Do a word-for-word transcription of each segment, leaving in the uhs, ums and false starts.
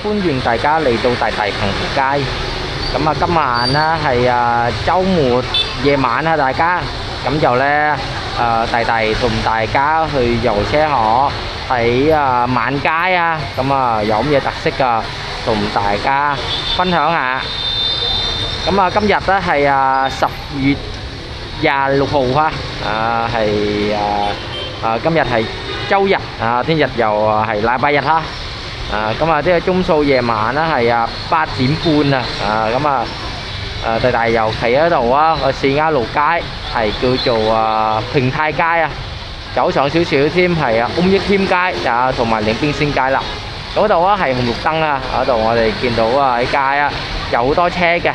歡迎大家嚟到大大幸福街。咁啊，今晚咧係啊週末夜晚啊，大家咁就咧誒大大同大家去遊車河睇啊晚街啊，咁啊有乜嘢特色啊，同大家分享下。咁啊，今日咧係啊十月廿六號啊，啊係啊啊今日係週日啊，聽日又係禮拜日啦。啊，咁啊，即係鐘數夜晚啦，係啊八點半啊，啊咁啊，誒大大又企喺度啊，個士亞路街係叫做啊平泰街啊，走上少少添係啊翁益添街啊，同埋領邊線街啦。嗰度啊係紅綠燈啊，嗰度我哋見到啊喺街啊有好多車嘅。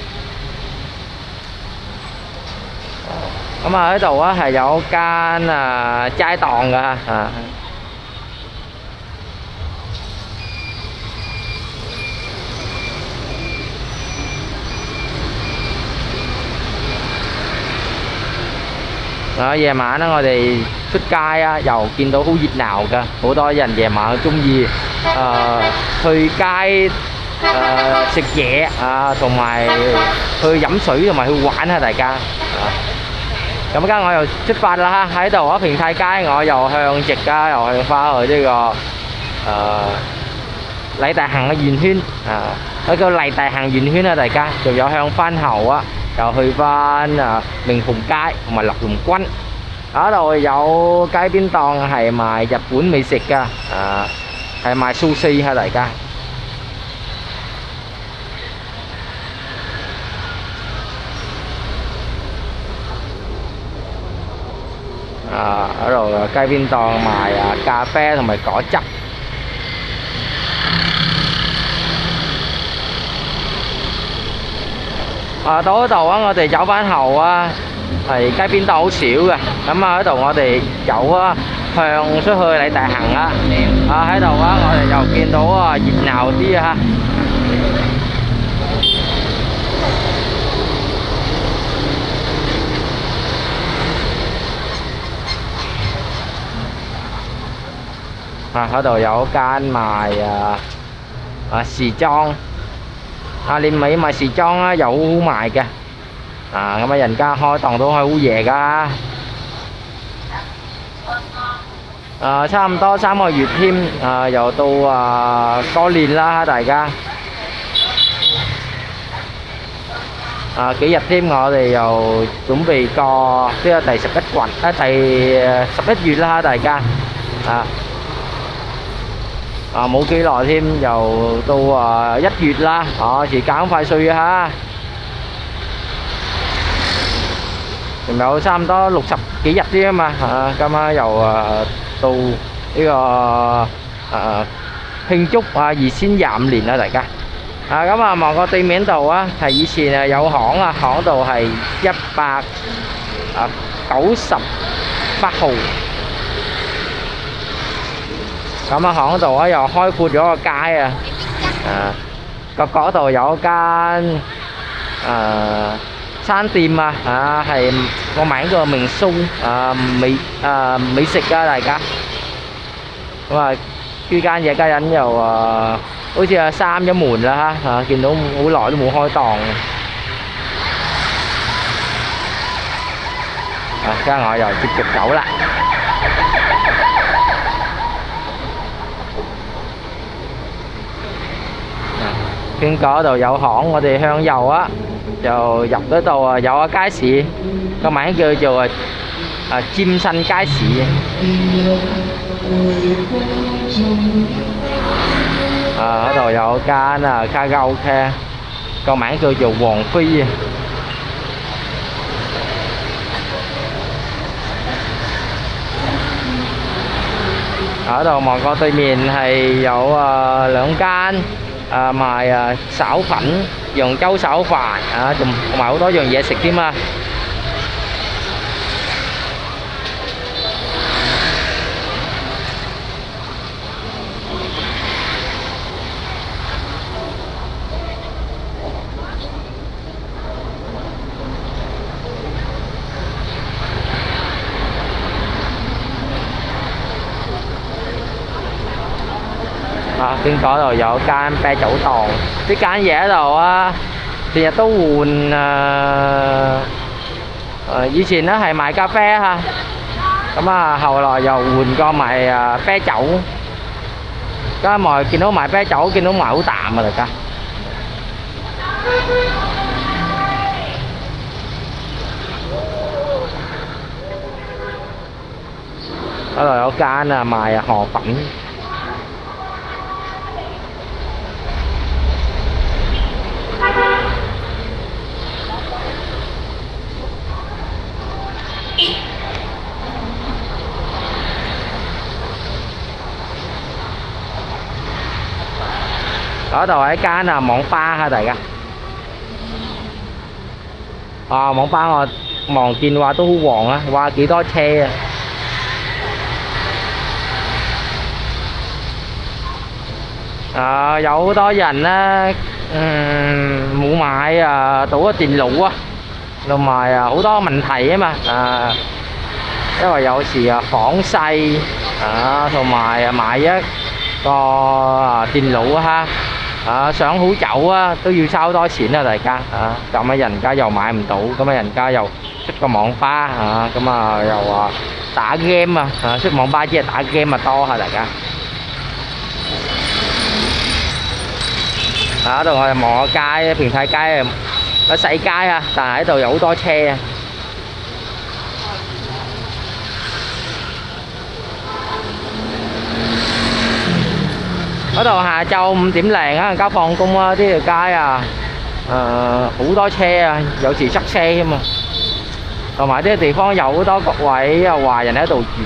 咁啊喺度啊係有間啊齋檔㗎啊。啊！夜晚咧，我哋出街啊，又見到好熱鬧㗎，好多人夜晚中意誒去街誒食嘢啊，同埋去飲水同埋去玩啊，大家啊。咁而家我又出發啦，喺度啊平泰街，我又向直家，又向翻去呢個誒禮大行嘅圓圈啊，一個禮大行圓圈啊，大家仲有向翻後啊。又去翻啊明鳳街同埋立龍軍嗰度有街邊檔係賣日本美食㗎，啊係賣壽司嚇大家。啊嗰度街邊檔賣啊咖啡同埋果汁。啊，到嗰度啊，我哋走翻後啊，係街邊檔好少嘅。咁啊，喺度我哋走啊，向出去禮大行啊。啊，喺度啊，我哋又見到啊，熱鬧啲啊。啊，嗰度有間賣啊啊時裝。啊，年尾賣時裝啊，又好好賣嘅。啊，咁啊，人家開檔都開好夜㗎。啊，差唔多三個月添。啊，又到啊過年啦，大家。啊，幾日添，我哋又準備過呢個第十一群啊，第十一月啦，大家。啊。啊，冇幾耐添，又到啊一月啦，啊時間快脆啊！仲有差唔多六十幾日添啊嘛，啊今晚又啊到呢個啊慶祝啊二千廿五年啦，大家。啊咁啊望過對面度啊，係以前啊有行啊，行度係一百啊九十八號。咁啊，行嗰度啊又開闊咗個街啊，啊個角度有間啊餐店啊，啊係個名叫明蘇啊美啊美食啊，大家。咁啊，呢間嘢家人又啊好似啊閂咗門啦嚇，啊見到好耐都冇開檔。啊，而家我又接續走啦。經過嗰度有行，我哋向右啊，就入嗰度啊有個街市，個名叫做啊啊尖新街市。啊嗰度有間啊卡拉 OK， 個名叫做王妃啊。嗰度望過對面係有啊兩間。啊賣啊炒粉、揚州炒飯啊，仲同埋好多樣嘢食添啊！ 跟嗰度有間啤酒檔，呢間嘢喺度啊，成日都換誒誒，以前咧係賣咖啡嚇，咁啊後來又換過賣誒啤酒，而家咪見到賣啤酒，見到賣好淡啊大家。嗰度有間啊賣河粉。嗰度係一間啊網吧嚇大家。啊網吧我望見話都好旺啊，哇幾多車啊！啊有好多人咧，嗯冇買啊到咗電腦啊，同埋啊好多問題啊嘛，啊因為有時啊房細啊，同埋啊買一個啊電腦啊啊想好走啊都要收多錢啊大家啊，咁啊人家又買唔到，咁啊人家又出個網吧啊，咁啊又話打 game 啊，啊出網吧即係打 game 啊多嚇大家。啊！嗰度我哋望下街，平泰街啊，個細街啊，但係喺度有好多車啊。嗰度下晝五點零啊，而家放工啊，呢條街啊，誒好多車啊，有時塞車添嘛。同埋呢個地方有好多角位有華人喺度住。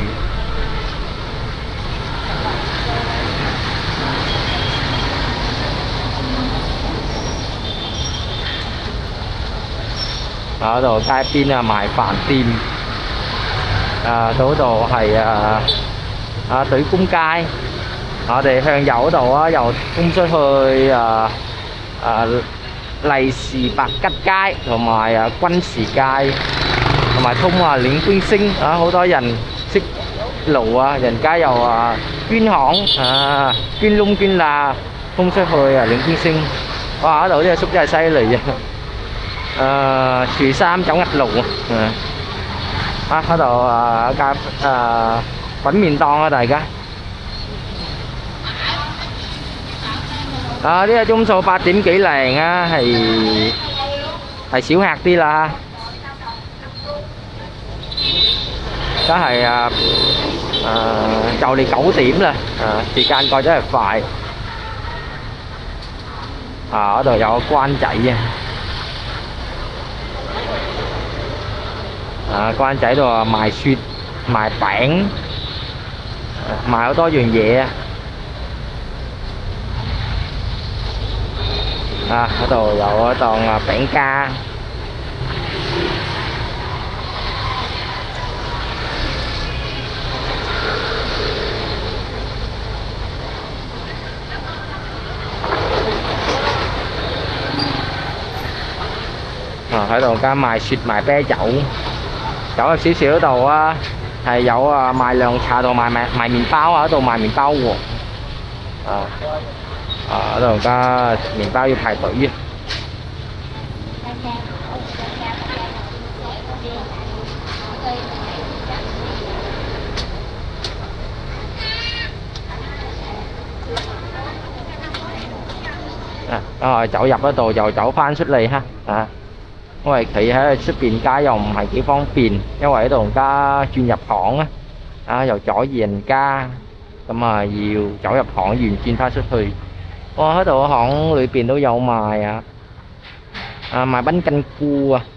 嗰度街邊啊賣飯店，啊嗰度係啊啊隊公街，我哋向右嗰度啊又通出去啊啊利是白吉街同埋啊軍事街，同埋通啊領兵星啊好多人識路啊，人家又啊捐行啊捐窿捐罅通出去啊領兵星，哇嗰度呢個叔真係犀利啊！誒樹三走壓路啊！啊嗰度啊間誒滾麵檔啊大家。啊呢個鐘數八點幾零啊，係係少客啲啦。都係啊誒就嚟九點啦，啊時間過咗係快。啊嗰度有個關仔啊！啊關仔度啊賣雪賣餅，賣好多樣嘢啊！啊嗰度有一檔啊餅家，啊喺度間賣雪賣啤酒。走入少少嗰度啊，係有啊賣涼茶同埋賣賣麵包啊，喺度賣麵包喎。啊啊嗰度家麵包要排隊嘅。啊，啊走入嗰度又走翻出嚟哈啊！因為企喺出邊街又唔係幾方便，因為喺度家轉入巷啊，啊又阻住人家，咁啊要走入巷完轉翻出去。哇！喺度巷裏邊都有賣啊，啊賣bánh canh cua啊。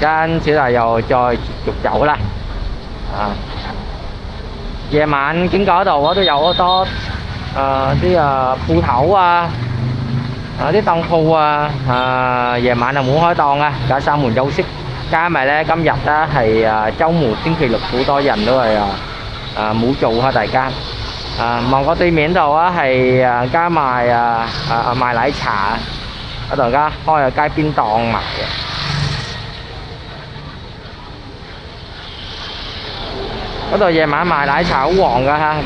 間小弟又再續走啦。啊，夜晚經過嗰度我都有好多誒啲誒鋪頭啊，啊啲當鋪啊，啊夜晚就冇開檔啊，而家閂門休息。加埋咧今日咧係誒週末星期六，好多人都係啊啊冇做啊大家。啊望過對面度啊係誒加賣啊啊賣奶茶，嗰度而家開個街邊檔賣嘅。嗰度夜晚賣奶茶好旺噶嚇。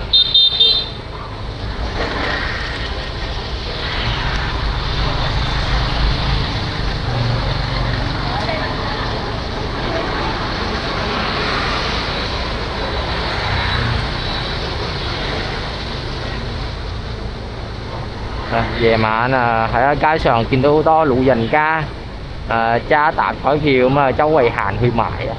啊夜晚啊喺街上見到好多老人家誒揸沓彩票咁啊，周圍行去買啊。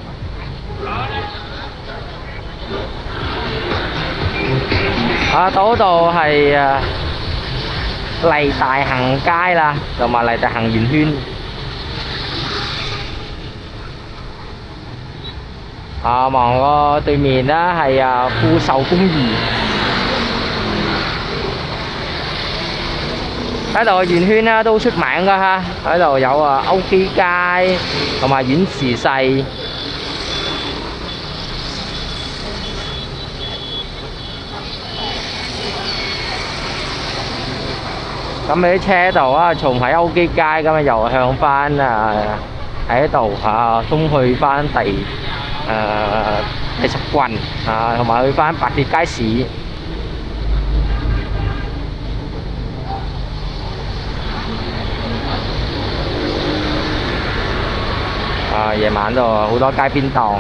啊，到度係誒麗大行街啦，同埋麗大行圓圈。啊，望過對面啦，係啊富秀公寓。喺度圓圈咧都出名㗎嚇，喺度有啊歐基街同埋阮時世。咁喺啲車度啊，從喺歐基街咁啊，又向翻啊喺度啊，東去翻第誒第十郡啊，同埋去翻白鐵街市。啊，夜晚度好多街邊檔。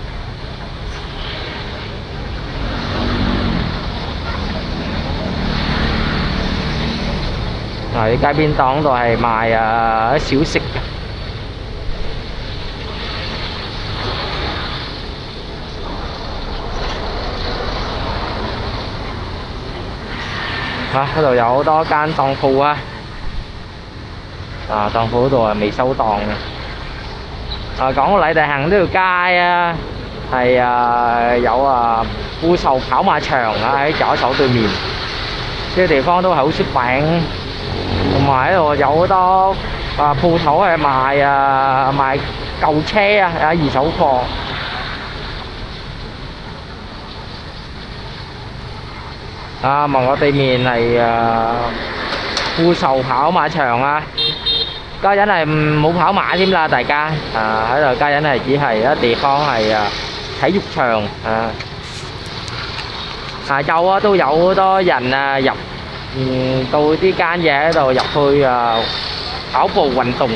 啊！啲街邊檔度係賣啊小食嘅。啊！嗰度有好多間當鋪啊！啊，當鋪嗰度係未收檔嘅。啊，講到禮大行呢條街啊，係啊有啊富秀跑馬場啊喺左手對面，呢個地方都係好出名。同埋喺度有好多啊鋪頭係賣啊賣舊車啊，二手貨。啊，望我對面係啊富秀跑馬場啊，家陣係冇跑馬添啦，大家啊喺度家陣係只係一地方係啊體育場啊。下晝啊都有好多人啊入。嗯，到啲間嘢喺度入去啊跑步運動。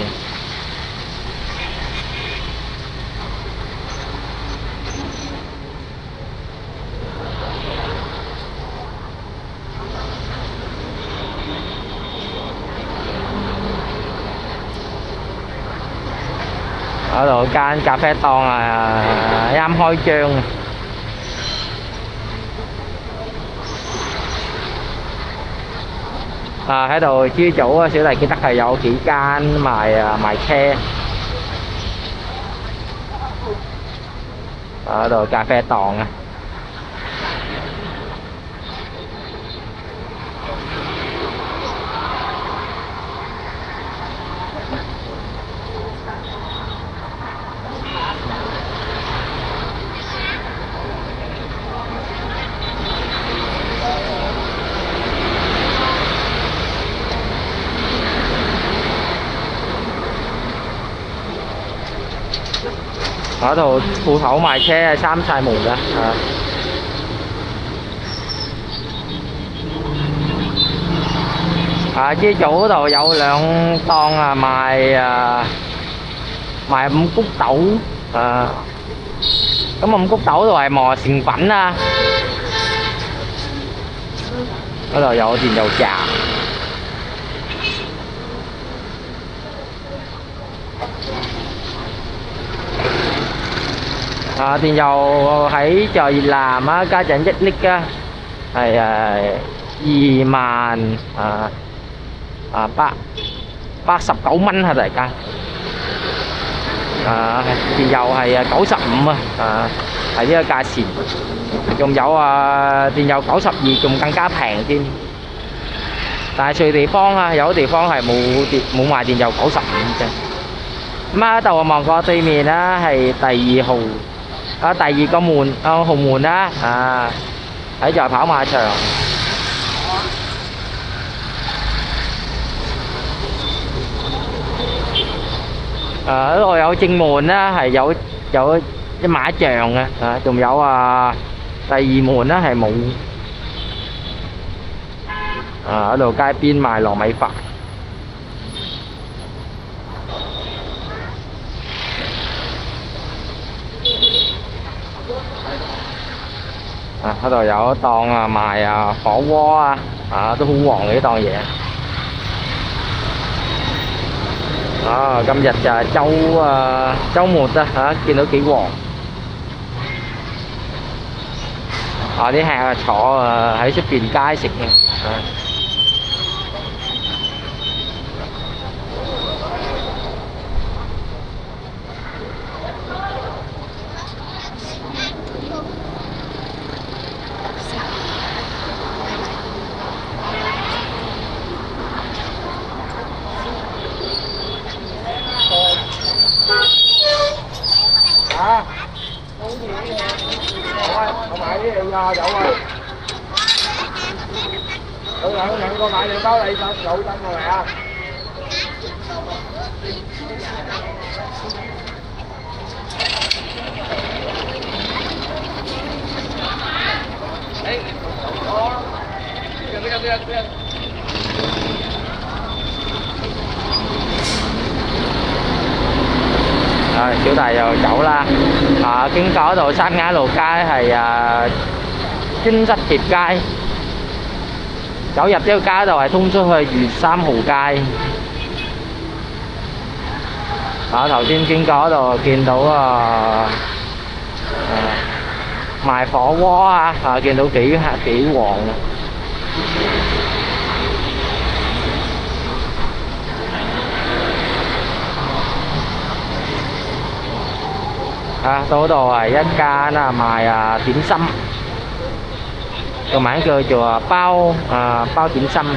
嗰度間咖啡檔啊啱開張。啊喺度朝早啊，小弟記得係有幾間賣啊賣車。啊嗰度咖啡檔啊。嗰度鋪頭賣車係閂曬門㗎，啊！啊，朝早嗰度有兩檔啊賣啊賣五穀豆啊，咁五穀豆度係磨成品啊，嗰度有電油站。啊，電油喺就越南啊，家陣一lít啊，係誒二萬啊啊百八十九蚊啊，大家。 啊，電油係九十五啊，啊係呢個價錢，仲有啊電油九十二，仲更加平添。但係隨地方啊，有啲地方係冇電冇賣電油九十五嘅。咁啊，度望過對面啦，係第二號啊，第二個門啊紅門啦，啊喺就係跑馬場。誒呢度有正門啦，係有有一馬像嘅，啊仲有啊第二門啦係冇，啊喺度街邊賣糯米飯，啊嗰度有一檔啊賣啊火鍋啊，啊都好旺嘅呢檔嘢。啊，今日就係週啊週末啦嚇，見到幾旺。啊啲客啊坐啊喺出邊街食嘅。啊啊，有啊，我買啲嘢啊，有啊，有兩兩個買兩包禮品有得係咪啊？誒，哦，呢個呢個呢個呢個。啊，小弟又走啦！啊，經過嗰度三雅路街係啊專質貼街，走入呢個街度係通出去月三號街。啊，頭先經過嗰度見到啊，啊賣火鍋啊，啊見到幾客幾旺啊！啊，到嗰度係一間啊賣啊點心，個名叫做包啊包點心。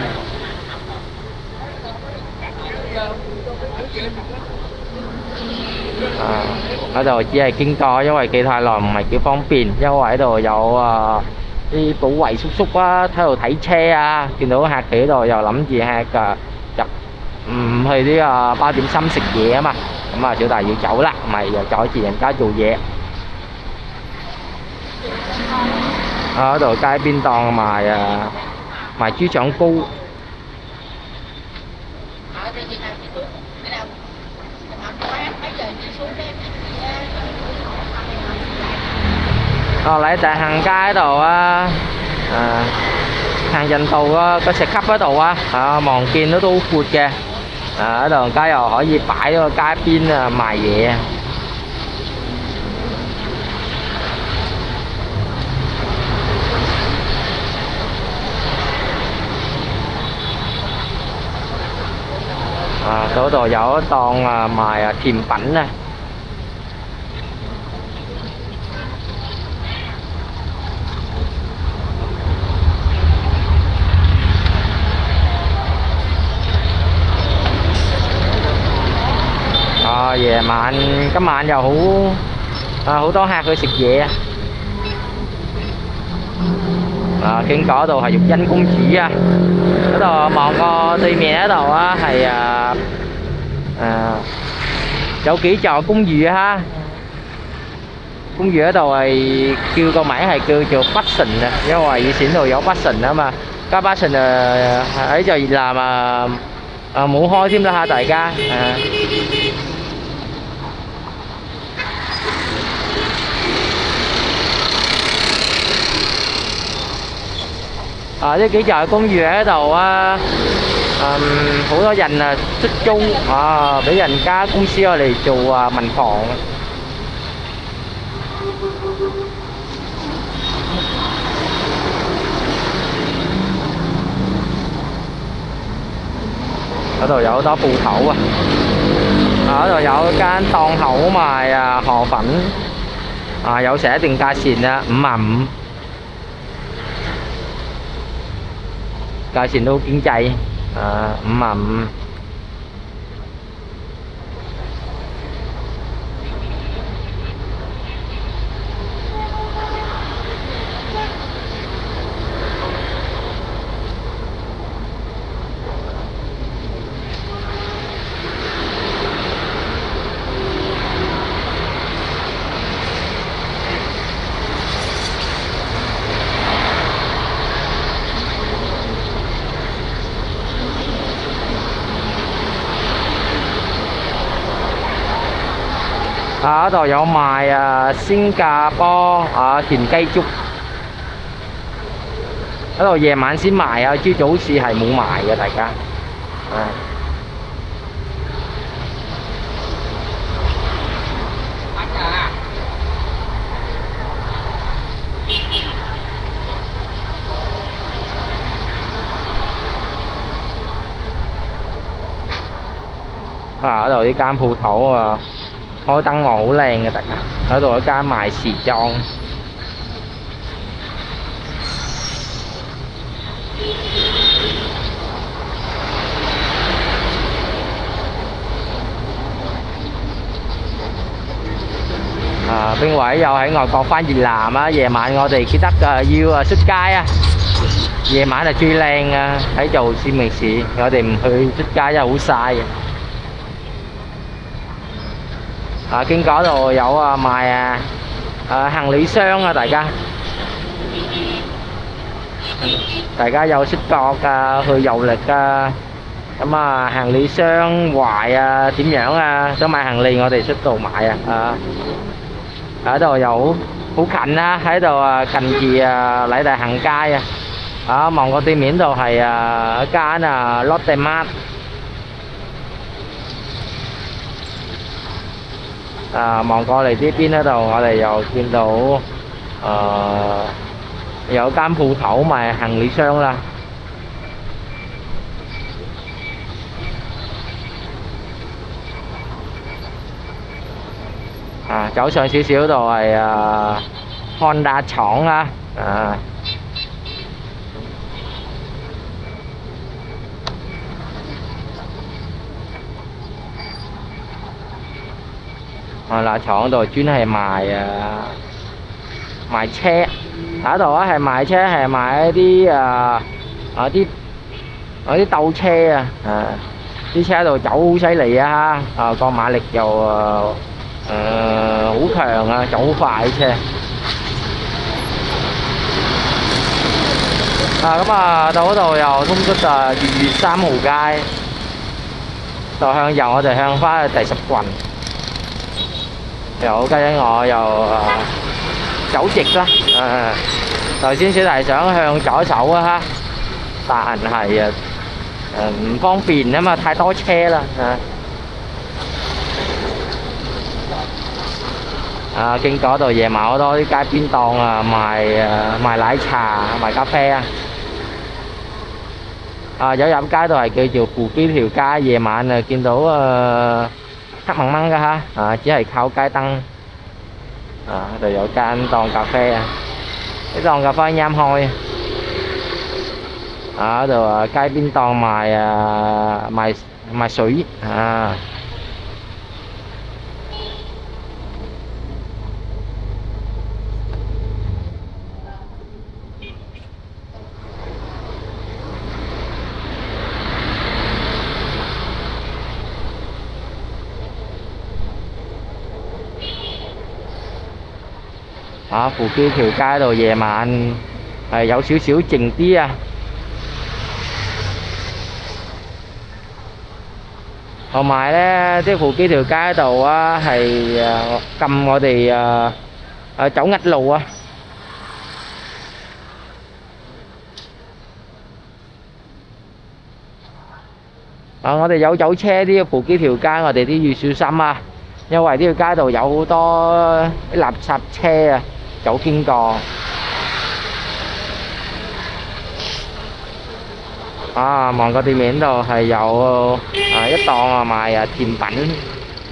啊，喺度只係經過，因為記太耐唔係幾方便，因為喺度有啊啲保衞叔叔啊喺度睇車啊，見到客企喺度又諗住客啊入唔去啲啊包點心食嘢啊嘛。咁啊，小弟要走啦，咪又阻住人家做嘢。啊，嗰度街邊檔賣啊賣豬腸糕。哦，嚟大行街嗰度啊，啊行人道個個石級嗰度啊，啊望見到都好闊嘅。啊喺度街又可以擺喺個街邊啊賣嘢。啊嗰度有一檔啊賣啊甜品啊。啊，夜晚今晚又好啊，好多客去食嘢啊！啊，經過嗰度係玉欣公主啊，嗰度望過對面嗰度啊，係啊啊有幾座公寓啊，公寓嗰度係叫個名係叫做北辰啊，因為以前度有北辰啊嘛，加北辰啊喺就越南啊啊冇開添啦嚇，大家啊。啊！呢幾座公寓喺度啊，嗯，好多人啊出租啊，俾人家公司攞嚟做啊民房。嗰度有好多鋪頭啊！ ở度有間檔口賣啊河粉，啊有寫定價錢啊，五萬五，價錢都經濟，啊五萬五。啊！嗰度有賣啊新加坡啊田雞粥，嗰度夜晚先賣啊，朝早好似係冇賣嘅，大家。啊！啊！嗰度呢間鋪頭啊〜開燈幕好靚嘅，大家喺度有間賣時裝，啊邊位又喺外國翻越南啊？夜晚我哋記得啊要啊出街啊，夜晚係最靚啊！喺做試明市，我哋唔去出街真係好嘥嘅。啊，經過度有啊賣啊啊行李箱啊，大家，大家有出國啊，去遊歷啊，咁啊行李箱壞啊點樣啊？想買行李我哋出度買啊，啊喺度有好近啦，喺度啊近住啊禮大行街啊，啊望個對面度係啊一間啊 Lotte Mart。啊，望過嚟呢邊嗰度，我哋又見到誒、呃、有間鋪頭賣行李箱啦。啊，走上少少度係啊 Honda 廠啦，啊。啊嗱，廠度專係賣啊賣車，喺度啊係賣車，係賣一啲啊啊啲啊啲鬥車啊，啊啲車喺度走好犀利啊，啊個馬力又啊誒好強啊，走好快啲車。啊咁啊到嗰度又通出啊二月三號街，就向右我哋向翻去第十郡。又跟緊我又啊走直啦，啊頭先小弟想向左走啊，但係啊誒唔方便啊嘛，太多車啦啊！啊經過度夜晚好多啲街邊檔啊賣啊賣奶茶、賣咖啡啊！啊有入街度係叫做扶基條街，夜晚啊見到啊〜黑掹掹㗎嚇，啊只係靠街燈，啊度有間檔咖啡啊，呢檔咖啡啱開，啊度啊街邊檔賣啊賣賣水啊。啊，扶基條街度夜晚係有少少靜啲啊，同埋咧，即係扶基條街度啊，係誒禁我哋誒誒走壓路啊。啊，我哋有走車啲扶基條街，我哋都要小心啊，因為呢條街度有好多啲垃圾車啊。走經過啊，望個店面度係有啊一檔啊賣啊甜品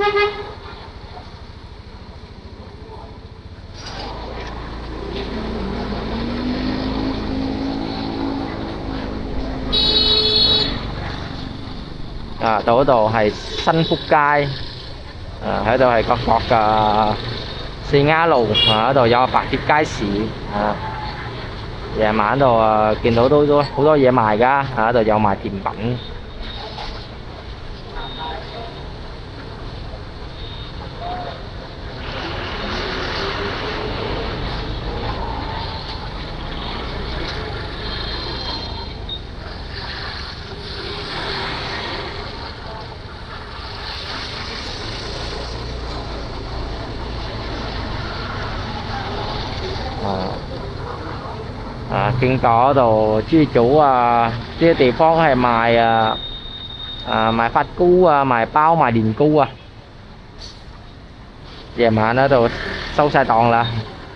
À,到嗰度係新福街，啊喺度係個角嘅四亞路，啊嗰度有白鐵街市，啊夜晚度啊見到都都好多嘢賣㗎，啊嗰度有賣甜品。啊，經過嗰度朝早啊，啲地方係賣啊啊賣發糕啊，賣包賣年糕啊。夜晚嗰度收晒檔啦。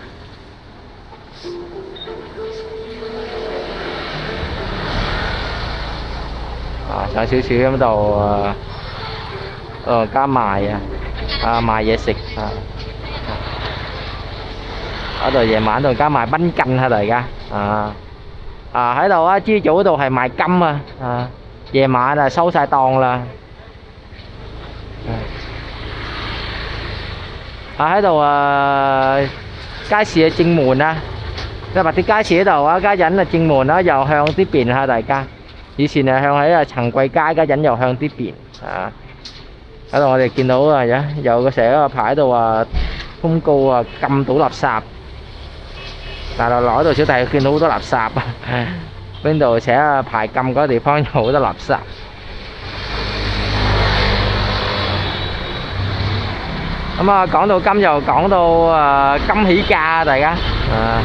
啊，上少少咁度啊，誒加賣啊，啊賣嘢食啊。嗰度夜晚度加賣bánh canh ha大家啊啊喺度啊，朝早嗰度係賣金啊啊，夜晚là收晒檔啦。啊喺度啊，街市嘅正門啊，即係白鐵街市嗰度啊，家陣啊正門啊又向呢邊哈大家，以前係向喺啊陳貴街，家陣又向呢邊啊。喺度我哋見到啊，有個寫個牌喺度話公告啊，禁倒垃圾。但係落嗰度小弟見到好多垃圾啊！邊度寫排禁嗰個地方有好多垃圾。咁啊，講到金又講到啊金起價，大家啊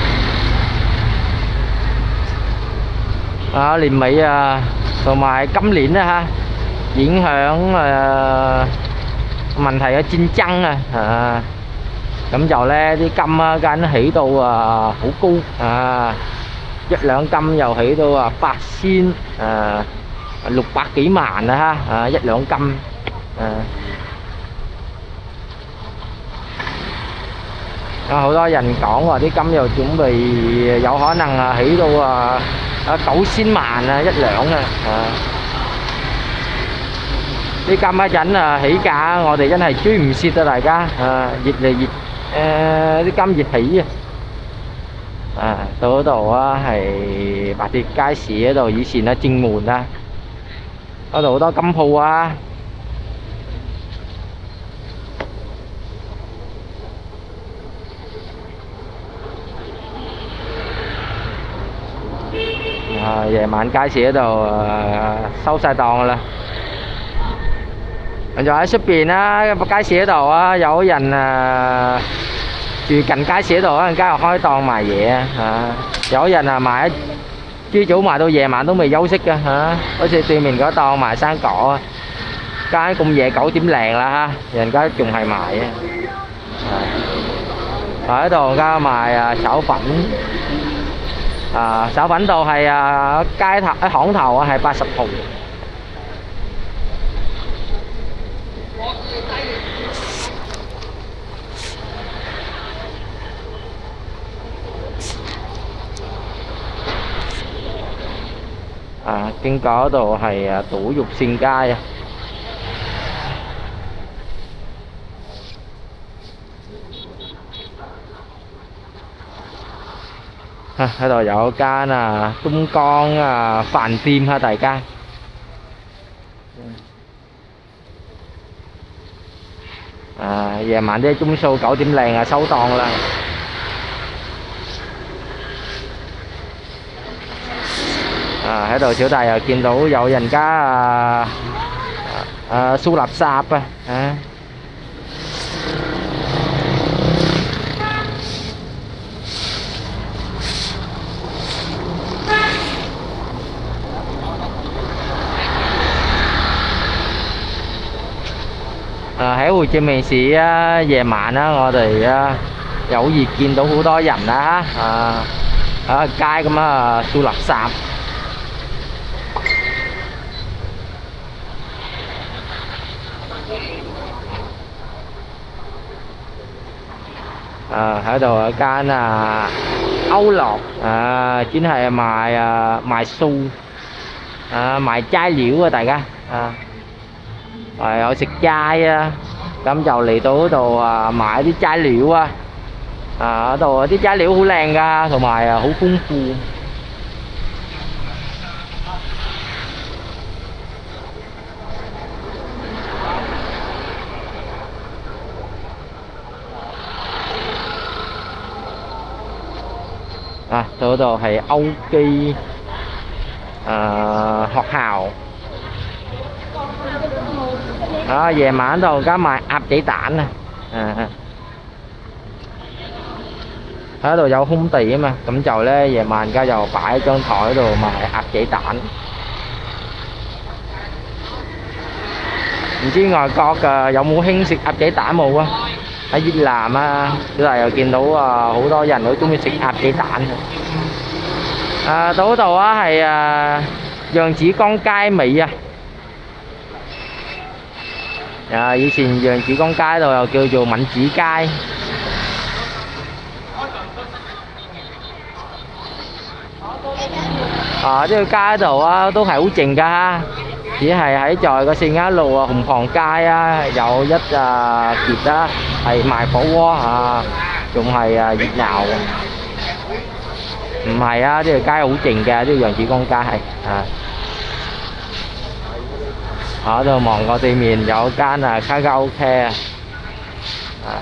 啊年尾啊，同埋今年咧嚇影響誒問題嘅戰爭啊啊！咁就咧啲金啊間起到啊好高啊，一兩金又起到啊八千啊六百幾萬啊哈啊一兩金啊，啊好多人講話啲金又準備有可能啊起到啊啊九千萬啊一兩啊啊！啲金一陣啊起價，我哋真係追唔切啊大家啊，越嚟越〜誒啲金熱起啊！啊，到嗰度啊，係白鐵街市嗰度，以前啊正門啊，嗰度好多金鋪啊。啊，夜晚街市嗰度啊收晒檔啦。仲喺出邊啦，街市嗰度啊，有人啊住近街市嗰度，可能家又開檔賣嘢啊，有人啊賣一朝早賣到夜晚都未休息㗎嚇，好似對面嗰檔賣生果啊，街咁夜九點零啦嚇，人家仲係賣啊，喺度家賣啊炒粉，啊炒粉度係啊街頭喺行頭啊係八十毫。啊，經過嗰度係啊賭玉線街啊，啊喺度有間啊東江啊飯店啊大家，啊夜晚啲鐘數九點零啊收檔啦。啊喺度小弟又見到有人家啊啊掃垃圾啊啊！啊喺胡志明市啊，夜晚啊，我哋啊有意見到好多人啊啊喺街咁啊掃垃圾。 à, ở度ở間啊歐樂啊，專係賣啊賣素啊賣齋料啊大家啊，係有食齋啊，咁就嚟到嗰度啊買啲齋料啊，啊嗰度啲齋料好靚㗎，同埋啊好豐富。啊，到嗰度係歐基誒學校。啊，夜晚度而家賣鴨仔蛋啊，啊喺度有空地啊嘛，咁就咧夜晚而家就擺喺張台喺度賣鴨仔蛋。唔知外國嘅有冇興食鴨仔蛋冇啊？喺越南啊，小弟又見到啊好多人都中意食鴨仔蛋。啊，到嗰度啊係啊洋紫江街尾啊。啊，以前洋紫江街度又叫做敏子街。啊，呢個街度啊都係好靜㗎，只係喺在個聖嘉路啊、紅塘街啊有一啊節啦，係賣火鍋啊，仲係啊熱鬧。唔係啊，呢條街好靜嘅，呢個洋紫江街係啊。喺度望過對面有間啊卡拉 OK 啊，啊。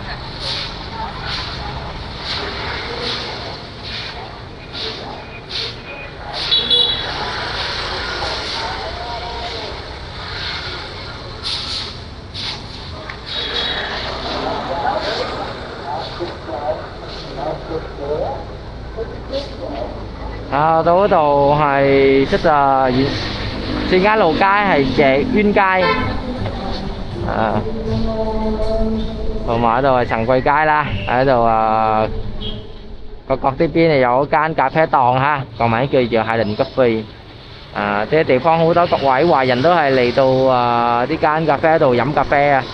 啊，到嗰度係即係聖嘉路街係謝淵街，啊，同埋喺度係陳貴街啦，喺度啊角角呢邊係有一間咖啡檔哈，個名叫做海倫咖啡，啊，啲地方好多各位華人都係嚟到啊呢間咖啡度飲咖啡啊。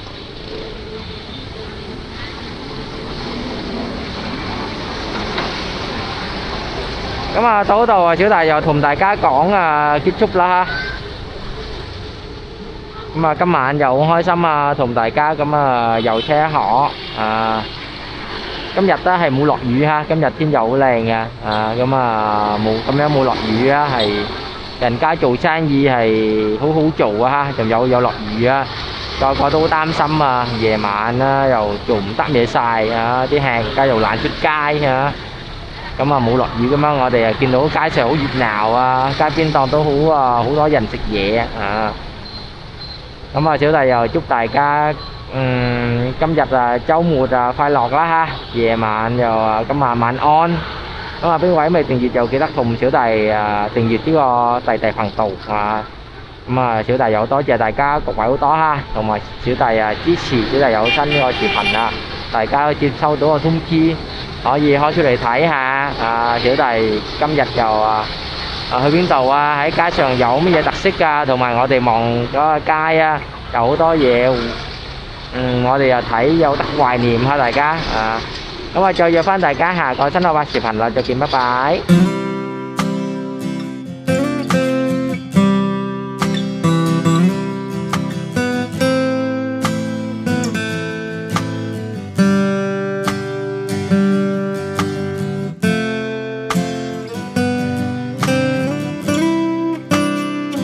咁啊，到嗰度啊，小弟又同大家講啊，結束啦。咁啊，今晚又好開心啊，同大家咁啊遊車河啊。今日都係冇落雨哈，今日天又好靚嘅啊，咁啊冇咁樣冇落雨啊，係人家做生意係好好做啊，仲有有落雨啊，個個都好擔心啊，夜晚啊又做唔得嘢曬啊，啲客家又懶出街啊。咁啊冇落雨咁樣，我哋啊見到街上好熱鬧啊，街邊檔都好啊，好多人食嘢啊。咁啊，小弟又祝大家嗯今日啊週末啊快樂啦哈，夜晚又啊今晚晚安。咁啊，邊位未訂閱又記得同小弟啊訂閱呢個弟弟頻道啊。咁啊，小弟有多謝大家各位好多哈，同埋小弟啊支持小弟有新呢個視頻啊，大家接收到個通知。可以開出嚟睇下，啊小弟今日又啊啊去邊度啊？喺街上有乜嘢特色㗎？同埋我哋望嗰個街啊，有好多嘢，嗯，我哋又睇有得懷念下大家啊。咁啊，再約翻大家下個新開發視頻啦，再見，拜拜。